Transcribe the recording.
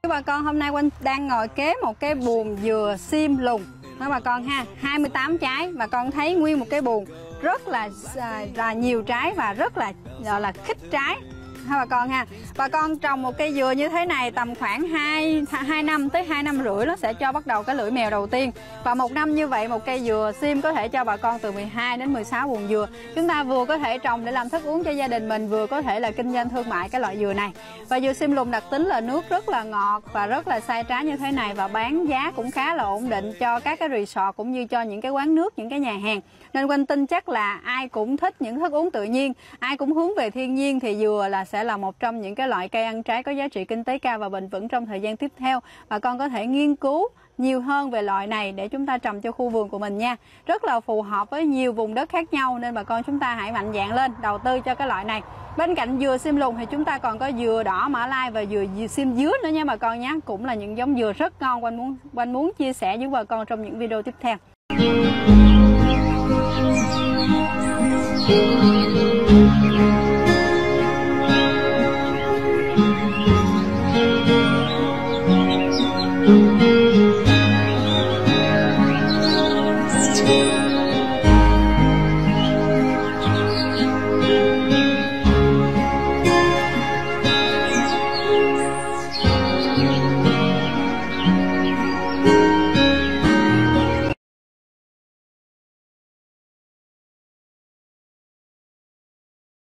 Bà con, hôm nay Quỳnh đang ngồi kế một cái buồng dừa sim lùng đó bà con ha, 28 trái. Bà con thấy nguyên một cái buồng rất là nhiều trái và rất là gọi là khích trái ha bà con ha. Bà con trồng một cây dừa như thế này tầm khoảng 2 năm tới 2 năm rưỡi nó sẽ cho bắt đầu cái lưỡi mèo đầu tiên. Và một năm như vậy một cây dừa sim có thể cho bà con từ 12 đến 16 buồng dừa. Chúng ta vừa có thể trồng để làm thức uống cho gia đình mình, vừa có thể là kinh doanh thương mại cái loại dừa này. Và dừa sim lùng đặc tính là nước rất là ngọt và rất là sai trái như thế này, và bán giá cũng khá là ổn định cho các cái resort cũng như cho những cái quán nước, những cái nhà hàng. Nên Quỳnh tin chắc là ai cũng thích những thức uống tự nhiên, ai cũng hướng về thiên nhiên thì dừa sẽ là một trong những cái loại cây ăn trái có giá trị kinh tế cao và bền vững trong thời gian tiếp theo. Bà con có thể nghiên cứu nhiều hơn về loại này để chúng ta trồng cho khu vườn của mình nha. Rất là phù hợp với nhiều vùng đất khác nhau, nên bà con chúng ta hãy mạnh dạn lên đầu tư cho cái loại này. Bên cạnh dừa sim lùng thì chúng ta còn có dừa đỏ Mã Lai và dừa sim dứa nữa nha bà con nhé. Cũng là những giống dừa rất ngon, Quỳnh muốn chia sẻ với bà con trong những video tiếp theo.